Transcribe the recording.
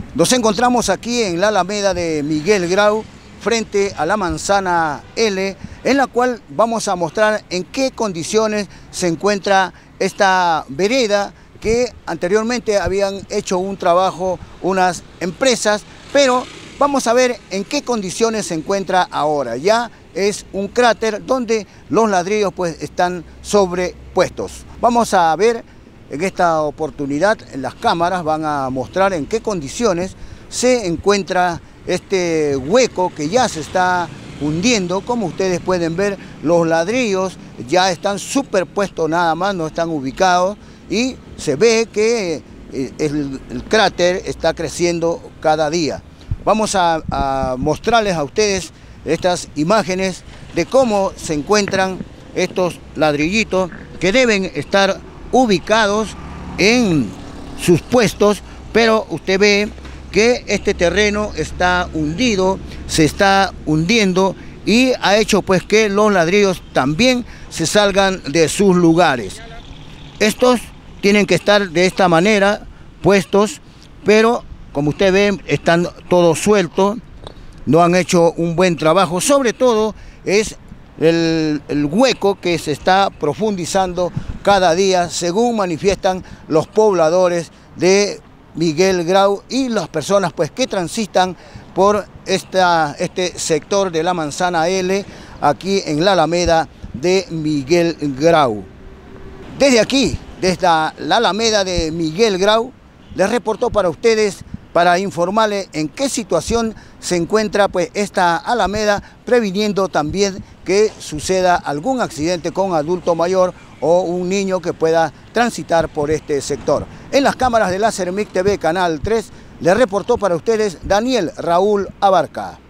Nos encontramos aquí en la Alameda de Miguel Grau, frente a la Manzana L, en la cual vamos a mostrar en qué condiciones se encuentra esta vereda que anteriormente habían hecho un trabajo unas empresas, pero vamos a ver en qué condiciones se encuentra ahora. Ya es un cráter donde los ladrillos pues están sobrepuestos. Vamos a ver en esta oportunidad, las cámaras van a mostrar en qué condiciones se encuentra este hueco que ya se está hundiendo. Como ustedes pueden ver, los ladrillos ya están superpuestos nada más, no están ubicados, y se ve que el cráter está creciendo cada día. Vamos a mostrarles a ustedes estas imágenes de cómo se encuentran estos ladrillitos que deben estar ubicados en sus puestos, pero usted ve que este terreno está hundido, se está hundiendo y ha hecho pues que los ladrillos también se salgan de sus lugares. Estos tienen que estar de esta manera puestos, pero como usted ve están todos sueltos, no han hecho un buen trabajo. Sobre todo es el hueco que se está profundizando cada día, según manifiestan los pobladores de Miguel Grau y las personas pues que transitan por este sector de la Manzana L, aquí en la Alameda de Miguel Grau. Desde aquí, desde la Alameda de Miguel Grau, les reportó para ustedes, para informarles en qué situación se encuentra pues esta alameda, previniendo también que suceda algún accidente con adulto mayor o un niño que pueda transitar por este sector. En las cámaras de la Cermic TV Canal 3, le reportó para ustedes Daniel Raúl Abarca.